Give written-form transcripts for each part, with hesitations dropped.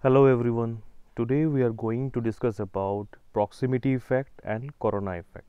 Hello everyone. Today we are going to discuss about proximity effect and corona effect.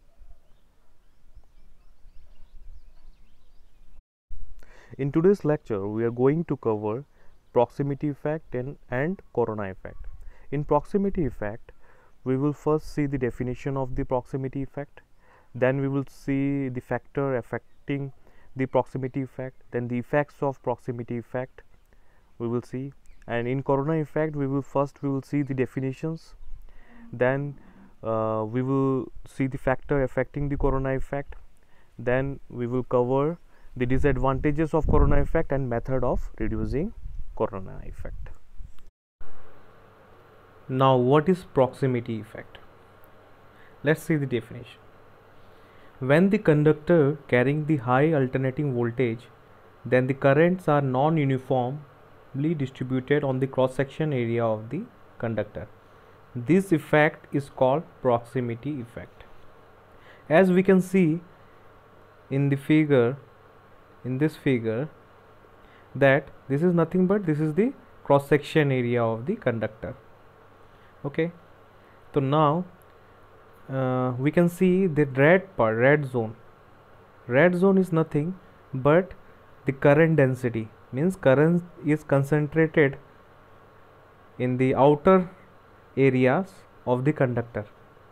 In today's lecture we are going to cover proximity effect and corona effect. In proximity effect we will first see the definition of the proximity effect, then we will see the factor affecting the proximity effect, then the effects of proximity effect we will see, and in corona effect we will see the definitions, then we will see the factor affecting the corona effect, then we will cover the disadvantages of corona effect and method of reducing corona effect. Now what is proximity effect? Let's see the definition. When the conductor carrying the high alternating voltage, then the currents are non-uniformly distributed on the cross section area of the conductor. This effect is called proximity effect. As we can see in this figure, that this is nothing but this is the cross section area of the conductor. Okay, so now we can see the red zone is nothing but the current density, means current is concentrated in the outer areas of the conductor.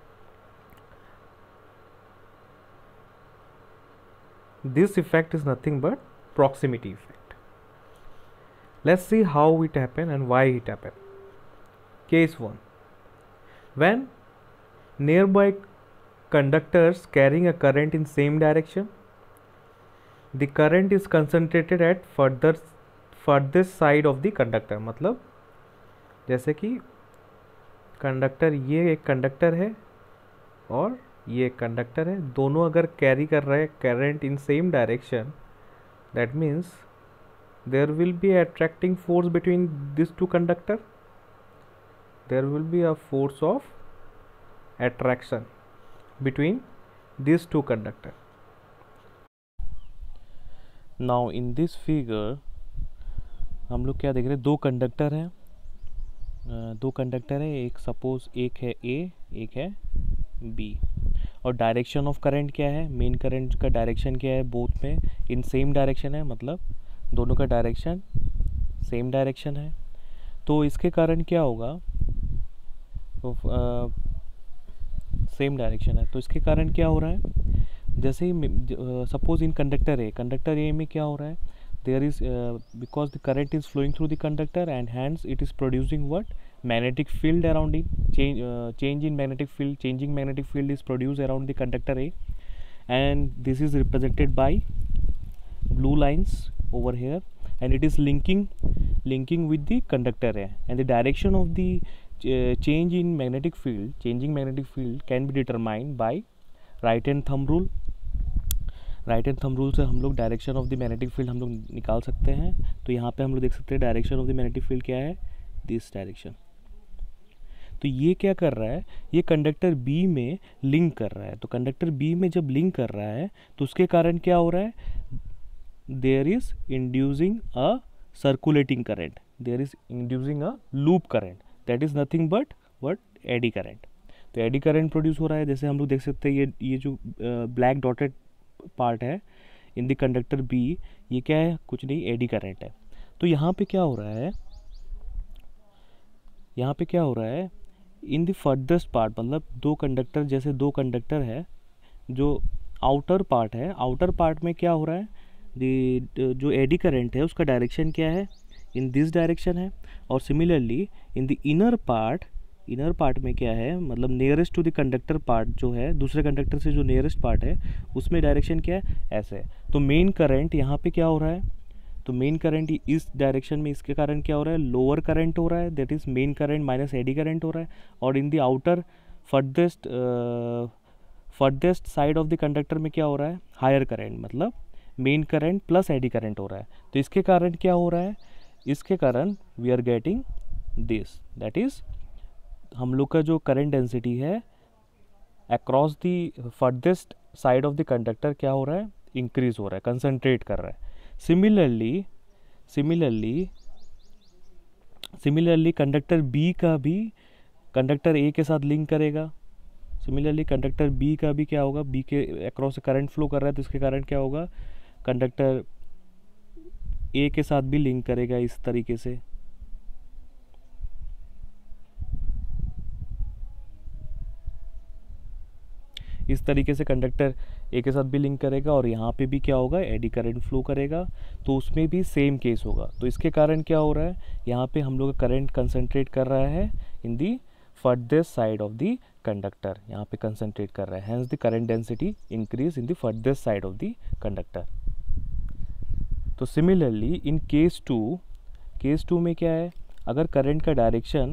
This effect is nothing but proximity effect. Let's see how it happen and why it happen. Case 1. When nearby conductors carrying a current in same direction, the current is concentrated at furthest side of the conductor. मतलब जैसे कि conductor, ये एक conductor है और ये एक conductor है, दोनों अगर कैरी कर रहे हैं current in same direction, that means there will be attracting force between this two conductor. There will be a force of attraction between these two conductors. Now in this figure हम लोग क्या देख रहे हैं, दो कंडक्टर हैं, एक suppose एक है A, एक है B, और डायरेक्शन ऑफ करंट क्या है, मेन करंट का डायरेक्शन क्या है, बोथ में इन सेम डायरेक्शन है, मतलब दोनों का डायरेक्शन सेम डायरेक्शन है. तो इसके कारण क्या होगा, सेम डायरेक्शन है, तो इसके कारण क्या हो रहा है, जैसे ही सपोज इन कंडक्टर ए में क्या हो रहा है, there is because the current is flowing through the conductor and hence it is producing what, magnetic field around it, changing magnetic field is produce around the conductor A, and this is represented by blue lines over here, and it is linking with the conductor A, and the direction of the changing magnetic field can be determined by right hand thumb rule. से हम लोग direction of the magnetic field हम लोग निकाल सकते हैं. तो यहाँ पे हम लोग देख सकते हैं direction of the magnetic field क्या है, दिस डायरेक्शन. तो ये क्या कर रहा है, ये कंडक्टर बी में लिंक कर रहा है. तो कंडक्टर बी में जब लिंक कर रहा है तो उसके कारण क्या हो रहा है, there is inducing a circulating current, there is inducing a loop current, that is nothing but what, eddy current. तो एडी करंट प्रोड्यूस हो रहा है. जैसे हम लोग देख सकते हैं ये जो ब्लैक डॉटेड पार्ट है इन द कंडक्टर बी, ये क्या है, कुछ नहीं, एडी करंट है. तो यहाँ पे क्या हो रहा है, इन द फर्देस्ट पार्ट, मतलब दो कंडक्टर है, जो आउटर पार्ट में क्या हो रहा है, जो एडी करंट है उसका डायरेक्शन क्या है, इन दिस डायरेक्शन है. और similarly in the inner part में क्या है, मतलब nearest to the conductor part जो है, दूसरे कंडक्टर से जो नियरेस्ट पार्ट है उसमें डायरेक्शन क्या है, ऐसे है. तो मेन करंट यहाँ पे क्या हो रहा है, तो मेन करंट इस डायरेक्शन में, इसके कारण क्या हो रहा है, लोअर करंट हो रहा है, that is main current minus eddy current हो रहा है. और in the outer farthest side of the conductor में क्या हो रहा है, हायर करंट, मतलब main current plus eddy current हो रहा है. तो इसके कारण क्या हो रहा है, इसके कारण we are getting this, that is हम लोग का जो करंट डेंसिटी है across the farthest side of the conductor क्या हो रहा है, इंक्रीज हो रहा है, कंसंट्रेट कर रहा है. सिमिलरली सिमिलरली कंडक्टर बी का भी कंडक्टर ए के साथ लिंक करेगा। सिमिलरली कंडक्टर बी का भी क्या होगा, बी के अक्रॉस से करंट फ्लो कर रहा है तो इसके कारण क्या होगा, कंडक्टर ए के साथ भी लिंक करेगा इस तरीके से। इस तरीके से कंडक्टर ए के साथ भी लिंक करेगा और यहाँ पे भी क्या होगा, एडी करंट फ्लो करेगा, तो उसमें भी सेम केस होगा। तो इसके कारण क्या हो रहा है, यहाँ पे हम लोग करंट कंसंट्रेट कर रहा है in the farthest side of the conductor, यहाँ पे कंसंट्रेट कर रहा है, hence the current density increase in the farthest side of the conductor. तो सिमिलरली इन केस टू में क्या है, अगर करंट का डायरेक्शन,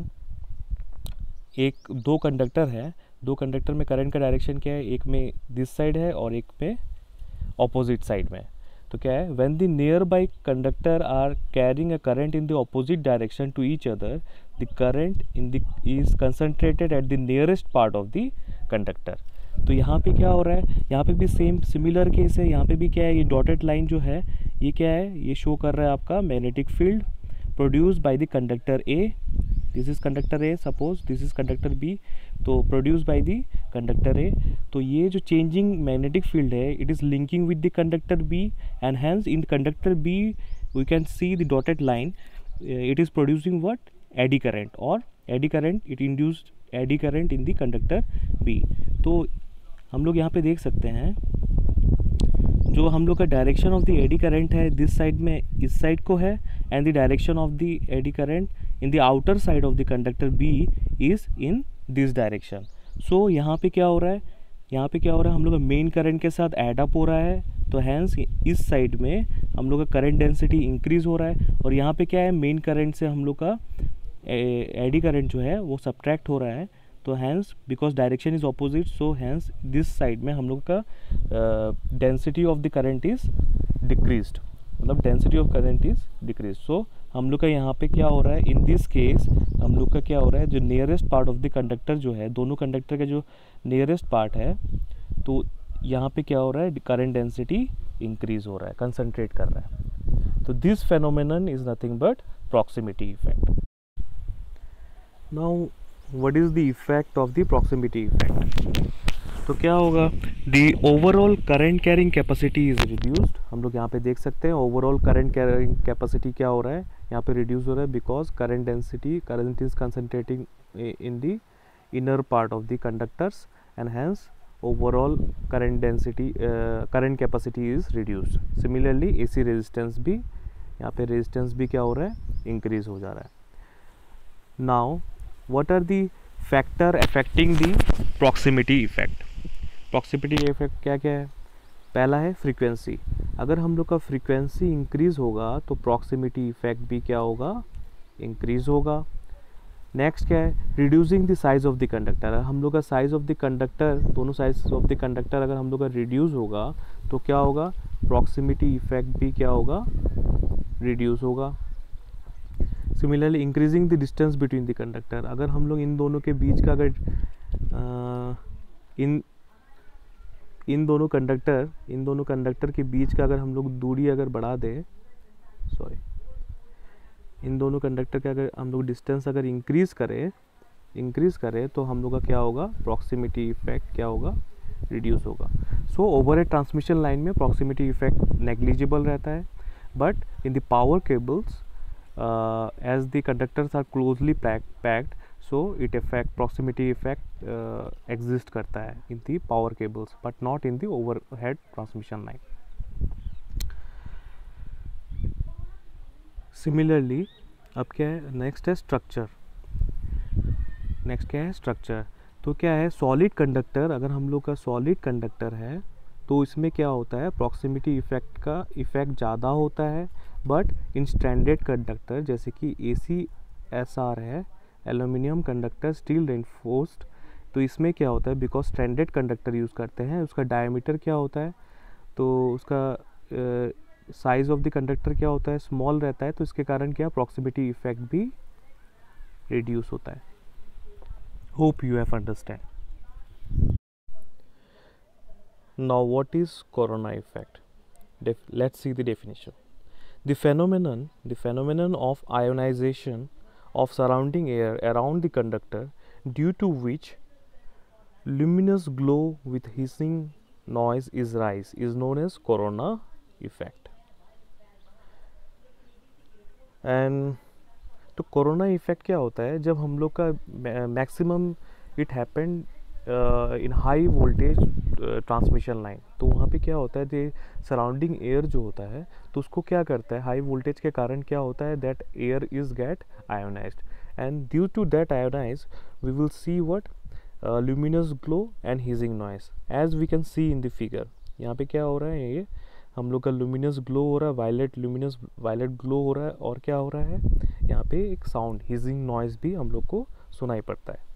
दो कंडक्टर है, दो कंडक्टर में करंट का डायरेक्शन क्या है, एक में दिस साइड है और एक में ऑपोजिट साइड में, तो क्या है, when the nearby conductor are carrying a current in the opposite direction to each other, the current in the is concentrated at the nearest part of the conductor. तो यहाँ पे क्या हो रहा है, यहाँ पे भी सेम सिमिलर केस है। यहाँ पे भी क्या है, ये डॉटेड लाइन जो है ये क्या है, ये शो कर रहा है आपका magnetic field produced by the conductor A. This is conductor A, suppose this is conductor B, तो produce by the conductor A. तो ये जो चेंजिंग मैग्नेटिक फील्ड है, it is linking with the conductor B and hence in conductor B we can see the dotted line, it is producing what, eddy current, और eddy current, it induced eddy current in the conductor B. तो हम लोग यहाँ पे देख सकते हैं जो हम लोग का direction of the eddy current है दिस साइड में, इस साइड को है, and the direction of the eddy current in the outer side of the conductor B is in this direction. So यहाँ पे क्या हो रहा है, यहाँ पे क्या हो रहा है, हम लोग का मेन करंट के साथ एड अप हो रहा है, तो हैंस इस साइड में हम लोग का करंट डेंसिटी इंक्रीज हो रहा है, और यहाँ पे क्या है, मेन करंट से हम लोग का एडी करंट जो है वो सब्ट्रैक्ट हो रहा है। तो hence because direction is opposite, so hence this side में हम लोग का density of the current is decreased, मतलब density of current is decrease. So हम लोग का यहाँ पे क्या हो रहा है, इन दिस केस हम लोग का क्या हो रहा है, जो nearest part of the conductor जो है, दोनों कंडक्टर का जो नियरेस्ट पार्ट है, तो यहाँ पे क्या हो रहा है, करंट डेंसिटी इंक्रीज हो रहा है, कंसंट्रेट कर रहा है। तो this phenomenon is nothing but proximity effect. Now what is the effect of the proximity effect. तो क्या होगा, the overall current carrying capacity is reduced. हम लोग यहाँ पे देख सकते हैं ओवरऑल करंट कैरिंग कैपेसिटी क्या हो रहा है, यहाँ पे रिड्यूस हो रहा है, because current density, current is concentrating in the inner part of the conductors and hence overall current density, current capacity is reduced. Similarly AC resistance भी, यहाँ पे रेजिस्टेंस भी क्या हो रहा है, इंक्रीज हो जा रहा है। Now what are the factor affecting the proximity effect। proximity effect क्या क्या है, पहला है फ्रीक्वेंसी। अगर हम लोग का फ्रीक्वेंसी इंक्रीज होगा तो प्रॉक्सिमिटी इफेक्ट भी क्या होगा, इंक्रीज होगा। नेक्स्ट क्या है, reducing the size of the conductor. हम लोग का साइज ऑफ द कंडक्टर, दोनों साइज ऑफ द कंडक्टर अगर हम लोग का रिड्यूस होगा तो क्या होगा, प्रॉक्सिमिटी इफेक्ट भी क्या होगा, रिड्यूस होगा। Similarly increasing the distance between the conductor. अगर हम लोग इन दोनों के बीच का, अगर इन दोनों कंडक्टर के बीच का अगर हम लोग दूरी अगर बढ़ा दें, इन दोनों कंडक्टर का अगर हम लोग डिस्टेंस अगर इंक्रीज करें तो हम लोग का क्या होगा, प्रॉक्सिमिटी इफेक्ट क्या होगा, रिड्यूस होगा। So over a transmission line में प्रॉक्सिमिटी इफेक्ट नेग्लिजिबल रहता है, but in the power cables as the conductors are closely packed, so it affect proximity effect exist करता है in the power cables but not in the overhead transmission line। Similarly अब क्या है, next है structure. Next क्या है, structure. तो क्या है, सॉलिड कंडक्टर, अगर हम लोग का सॉलिड कंडक्टर है तो इसमें क्या होता है, प्रॉक्सिमिटी इफेक्ट का इफेक्ट ज़्यादा होता है, बट इन स्टैंडर्ड कंडक्टर जैसे कि ACSR है, एल्यूमिनियम कंडक्टर स्टील रेनफोर्स्ड, तो इसमें क्या होता है, बिकॉज स्टैंडर्ड कंडक्टर यूज़ करते हैं, उसका डायमीटर क्या होता है, तो उसका साइज ऑफ द कंडक्टर क्या होता है, स्मॉल रहता है, तो इसके कारण क्या, प्रॉक्सिमिटी इफेक्ट भी रिड्यूस होता है। Hope you have understand. Now what is corona effect? Let's see the definition. The phenomenon of ionization of surrounding air around the conductor, due to which luminous glow with hissing noise is rise, is known as corona effect. And तो corona effect क्या होता है, जब हम लोग का maximum it happened in high voltage transmission line, तो वहाँ पे क्या होता है, जो सराउंडिंग एयर जो होता है तो उसको क्या करता है, हाई वोल्टेज के कारण क्या होता है, that air is get ionized, and due to that ionize we will see what luminous glow and hissing noise, as we can see in the figure. यहाँ पे क्या हो रहा है, ये हम लोग का luminous glow हो रहा है, वायलेट ग्लो हो रहा है, और क्या हो रहा है, यहाँ पे एक साउंड hissing noise भी हम लोग को सुनाई पड़ता है.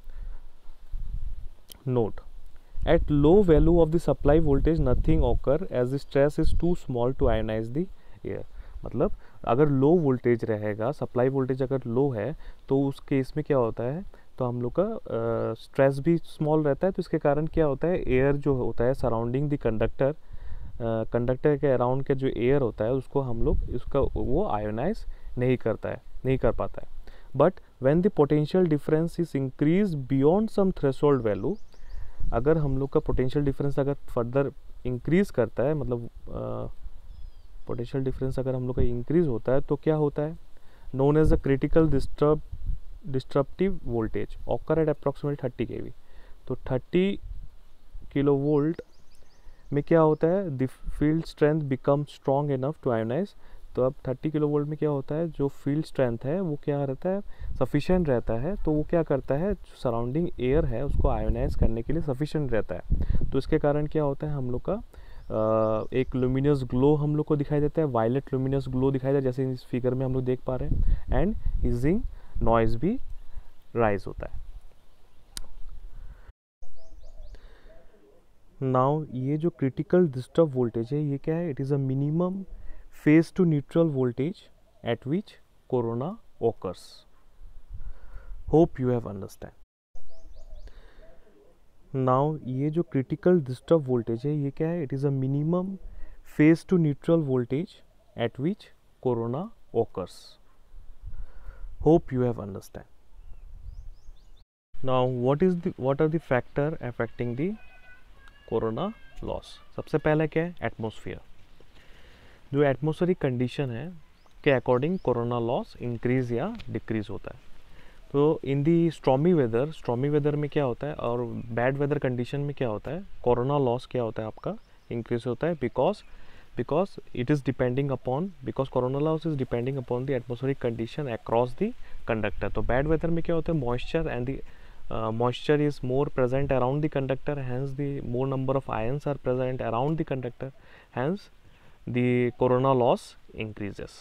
Note: at low value of the supply voltage nothing occur as the stress is too small to ionize the air. मतलब अगर लो वोल्टेज रहेगा, सप्लाई वोल्टेज अगर लो है, तो उस केस में क्या होता है, तो हम लोग का स्ट्रेस भी स्मॉल रहता है, तो इसके कारण क्या होता है, एयर जो होता है सराउंडिंग द कंडक्टर के अराउंड के जो एयर होता है उसको हम लोग इसका वो आयोनाइज नहीं कर पाता है. But when the potential difference is increase beyond some threshold value, अगर हम लोग का पोटेंशियल डिफरेंस अगर फर्दर इंक्रीज करता है, मतलब पोटेंशियल डिफरेंस अगर हम लोग का इंक्रीज होता है, तो क्या होता है, known as the critical disruptive voltage occur at approximately 30 kV. तो 30 किलोवोल्ट में क्या होता है, the field strength become strong enough to ionize. तो अब 30 किलोवोल्ट में क्या होता है, जो फील्ड स्ट्रेंथ है वो क्या रहता है, सफिशिएंट रहता है, तो वो क्या करता है, सराउंडिंग एयर है उसको आयोनाइज करने के लिए सफिशिएंट रहता है. तो इसके कारण क्या होता है, हम लोग का एक लुमिनस ग्लो हम लोग को दिखाई देता है, वायलेट लुमिनस ग्लो दिखाई देता है, जैसे इस फिगर में हम लोग देख पा रहे हैं, एंड हिजिंग नॉइज भी राइज होता है. नाउ ये जो क्रिटिकल डिस्टर्ब वोल्टेज है, ये क्या है, it is a minimum phase to neutral voltage at which corona occurs. Hope you have understand. Now ये जो क्रिटिकल डिस्टर्ब वोल्टेज है, ये क्या है, it is a minimum phase to neutral voltage at which corona occurs. Hope you have understand. Now what are the factor affecting the corona loss? सबसे पहला क्या है, एटमोसफियर. जो एटमोस्फेरिक कंडीशन है के अकॉर्डिंग कोरोना लॉस इंक्रीज या decrease होता है. तो इन दी स्ट्रॉमी वेदर में क्या होता है, और बैड वेदर कंडीशन में क्या होता है, कोरोना लॉस क्या होता है आपका, इंक्रीज होता है, because it is depending upon, because corona loss is depending upon the atmospheric condition across the conductor. तो बैड वेदर में क्या होता है, moisture and the moisture is more present around the conductor, hence the more number of ions are present around the conductor, hence the corona loss increases.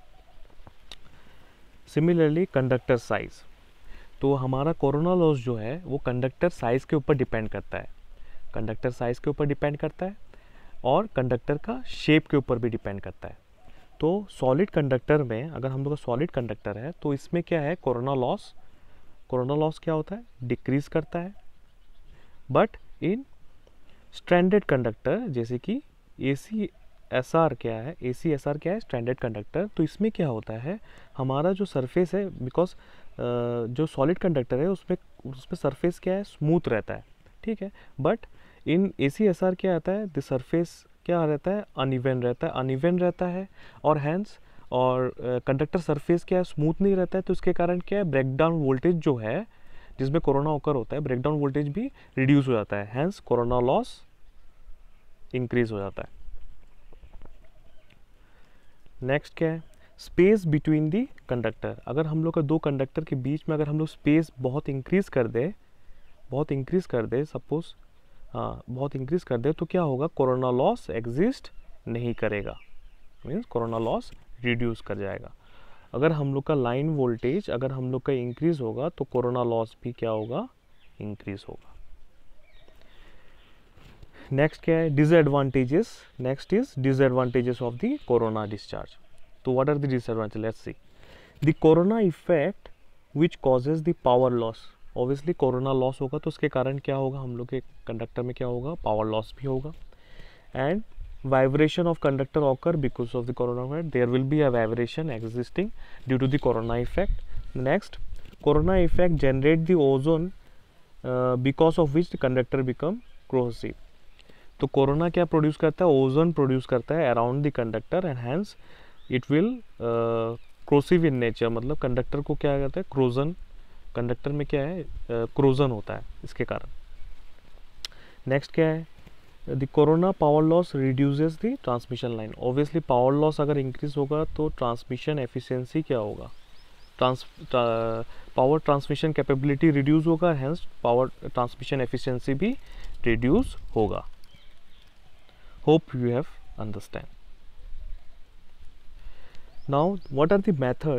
Similarly conductor size, तो हमारा corona loss जो है वो conductor size के ऊपर depend करता है, conductor size के ऊपर डिपेंड करता है, और कंडक्टर का शेप के ऊपर भी डिपेंड करता है. तो सॉलिड कंडक्टर में अगर हम लोग का सॉलिड कंडक्टर है, तो इसमें क्या है, कोरोना लॉस क्या होता है, डिक्रीज करता है. बट इन स्ट्रैंडेड कंडक्टर, जैसे कि ACSR क्या है, स्ट्रैंडेड कंडक्टर, तो इसमें क्या होता है, हमारा जो सरफेस है, बिकॉज जो सॉलिड कंडक्टर है उसमें सरफेस क्या है, स्मूथ रहता है, ठीक है. बट इन ACSR क्या आता है, द सरफेस क्या रहता है, अनइवन रहता है, और हैंस और कंडक्टर सरफेस क्या है, स्मूथ नहीं रहता है. तो इसके कारण क्या है, ब्रेकडाउन वोल्टेज जो है जिसमें कोरोना ओकर होता है, ब्रेकडाउन वोल्टेज भी रिड्यूस हो जाता है, हैंस कोरोना लॉस इंक्रीज हो जाता है. नेक्स्ट क्या है, स्पेस बिटवीन दी कंडक्टर. अगर हम लोग का दो कंडक्टर के बीच में अगर हम लोग स्पेस बहुत इंक्रीज कर दे सपोज, बहुत इंक्रीज कर दे, तो क्या होगा, कोरोना लॉस एग्जिस्ट नहीं करेगा, मीन्स कोरोना लॉस रिड्यूस कर जाएगा. अगर हम लोग का लाइन वोल्टेज अगर हम लोग का इंक्रीज होगा, तो कोरोना लॉस भी क्या होगा, इंक्रीज होगा. नेक्स्ट क्या है, disadvantages. Next is disadvantages of the corona discharge. तो what are the disadvantage, let's see. The corona effect which causes the power loss. Obviously corona loss होगा तो उसके कारण क्या होगा, हम लोग के कंडक्टर में क्या होगा, पावर लॉस भी होगा. And vibration of conductor occur because of the corona effect. There will be a vibration existing due to the corona effect. Next, corona effect generate the ozone because of which the conductor become corrosive. तो corona क्या produce करता है, ozone produce करता है around the conductor and hence it will corrosive in nature, मतलब conductor को क्या कहता है, क्रोजन, कंडक्टर में क्या है, क्रोजन होता है इसके कारण। नेक्स्ट क्या है, the corona power loss reduces the transmission line. Obviously power loss अगर इंक्रीज होगा तो ट्रांसमिशन एफिशिएंसी क्या होगा, पावर ट्रांसमिशन कैपेबिलिटी रिड्यूस होगा, हेंस पावर ट्रांसमिशन एफिशिएंसी भी रिड्यूस होगा। Hope you have understand. Now what are the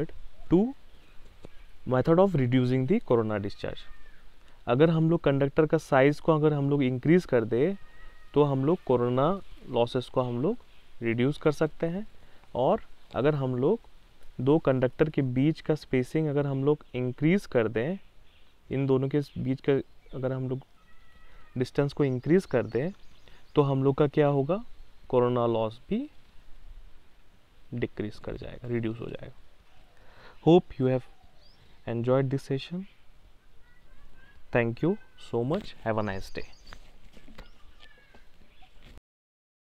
method of reducing the corona discharge. अगर हम लोग कंडक्टर का साइज को अगर हम लोग इंक्रीज कर दे तो हम लोग कोरोना लॉसेस को हम लोग रिड्यूस कर सकते हैं। और अगर हम लोग दो कंडक्टर के बीच का स्पेसिंग अगर हम लोग इंक्रीज कर दें, इन दोनों के बीच का अगर हम लोग डिस्टेंस को इंक्रीज कर दें तो हम लोग का क्या होगा, कोरोना लॉस भी डिक्रीज कर जाएगा, रिड्यूस हो जाएगा। Hope you have enjoyed this session. Thank you so much, have a nice day.